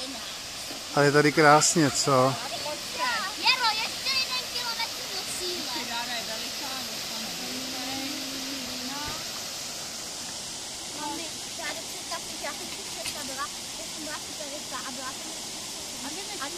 A je tady krásně, co? Jero, ještě 1 kilometr do cíle. Mami, já jdu představit, že já jsem si představila, že jsem byla super rychlá a byla jsem